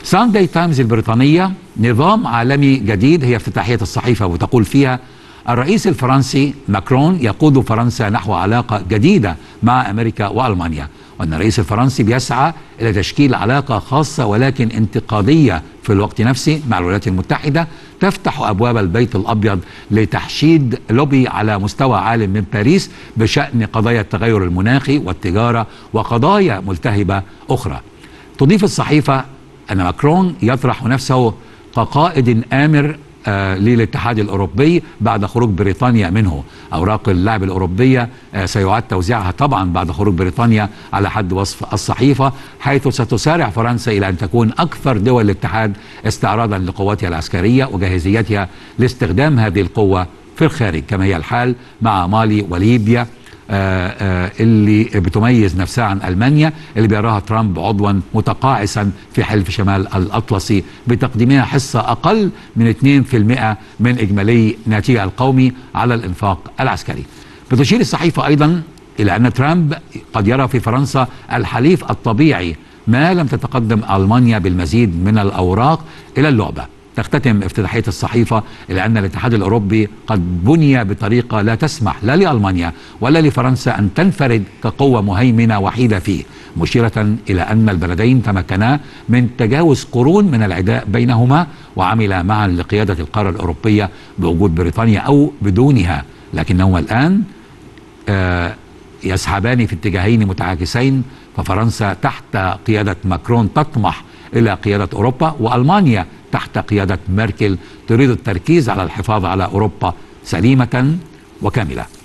سانداي تايمز البريطانية: نظام عالمي جديد، هي افتتاحية الصحيفة، وتقول فيها: الرئيس الفرنسي ماكرون يقود فرنسا نحو علاقة جديدة مع أمريكا وألمانيا، وأن الرئيس الفرنسي بيسعى إلى تشكيل علاقة خاصة ولكن انتقادية في الوقت نفسه مع الولايات المتحدة، تفتح أبواب البيت الأبيض لتحشيد لوبي على مستوى عال من باريس بشأن قضايا التغير المناخي والتجارة وقضايا ملتهبة أخرى. تضيف الصحيفة أن ماكرون يطرح نفسه كقائد آمر للاتحاد الأوروبي بعد خروج بريطانيا منه. أوراق اللعب الأوروبية سيعاد توزيعها طبعا بعد خروج بريطانيا على حد وصف الصحيفة، حيث ستسارع فرنسا إلى أن تكون أكثر دول الاتحاد استعراضا لقواتها العسكرية وجاهزيتها لاستخدام هذه القوة في الخارج، كما هي الحال مع مالي وليبيا اللي بتميز نفسها عن ألمانيا، اللي بيراها ترامب عضوا متقاعسا في حلف شمال الأطلسي بتقديمها حصة أقل من 2% من إجمالي ناتجها القومي على الإنفاق العسكري. بتشير الصحيفة أيضا إلى أن ترامب قد يرى في فرنسا الحليف الطبيعي ما لم تتقدم ألمانيا بالمزيد من الأوراق إلى اللعبة. تختتم افتتاحية الصحيفة إلى أن الاتحاد الأوروبي قد بني بطريقة لا تسمح لا لألمانيا ولا لفرنسا أن تنفرد كقوة مهيمنة وحيدة فيه، مشيرة إلى أن البلدين تمكنا من تجاوز قرون من العداء بينهما وعملا معا لقيادة القارة الأوروبية بوجود بريطانيا أو بدونها، لكنهما الآن يسحبان في اتجاهين متعاكسين. ففرنسا تحت قيادة ماكرون تطمح إلى قيادة أوروبا، وألمانيا تحت قيادة ميركل تريد التركيز على الحفاظ على أوروبا سليمة وكاملة.